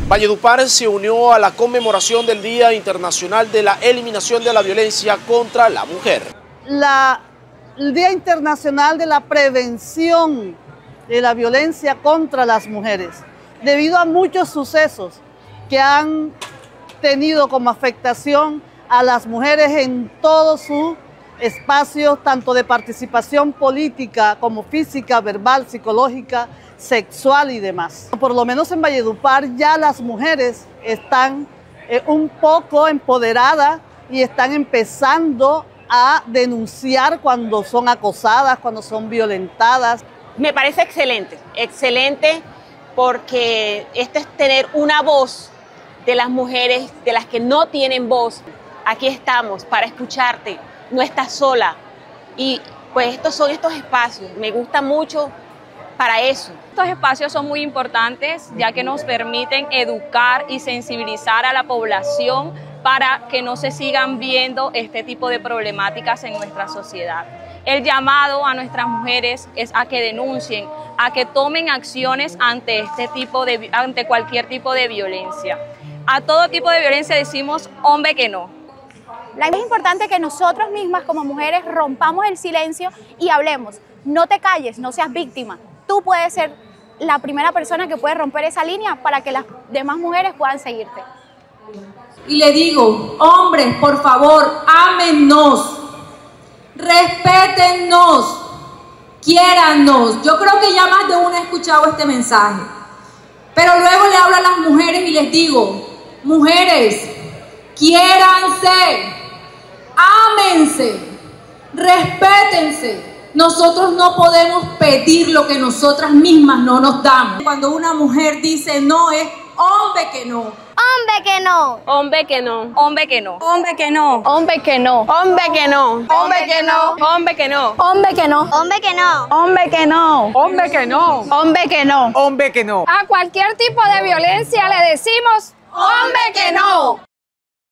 Valledupar se unió a la conmemoración del Día Internacional de la Eliminación de la Violencia contra la Mujer. El Día Internacional de la Prevención de la Violencia contra las Mujeres, debido a muchos sucesos que han tenido como afectación a las mujeres en todos sus espacios, tanto de participación política como física, verbal, psicológica, sexual y demás. Por lo menos en Valledupar ya las mujeres están un poco empoderadas y están empezando a denunciar cuando son acosadas, cuando son violentadas. Me parece excelente, excelente, porque esto es tener una voz de las mujeres, de las que no tienen voz. Aquí estamos para escucharte, no estás sola. Y pues estos son estos espacios, me gusta mucho para eso. Estos espacios son muy importantes, ya que nos permiten educar y sensibilizar a la población para que no se sigan viendo este tipo de problemáticas en nuestra sociedad. El llamado a nuestras mujeres es a que denuncien, a que tomen acciones ante cualquier tipo de violencia. A todo tipo de violencia decimos hombre que no. Es importante que nosotros mismas como mujeres rompamos el silencio y hablemos. No te calles, no seas víctima. Tú puedes ser la primera persona que puede romper esa línea para que las demás mujeres puedan seguirte. Y le digo, hombres, por favor, ámennos, respétennos, quiérannos. Yo creo que ya más de una ha escuchado este mensaje. Pero luego le hablo a las mujeres y les digo, mujeres, quiéranse, ámense, respétense. Nosotros no podemos pedir lo que nosotras mismas no nos damos. Cuando una mujer dice no, es hombre que no. Hombre que no. Hombre que no. Hombre que no. Hombre que no. Hombre que no. Hombre que no. Hombre que no. Hombre que no. Hombre que no. Hombre que no. Hombre que no. Hombre que no. Hombre que no. Hombre que no. A cualquier tipo de violencia le decimos hombre que no.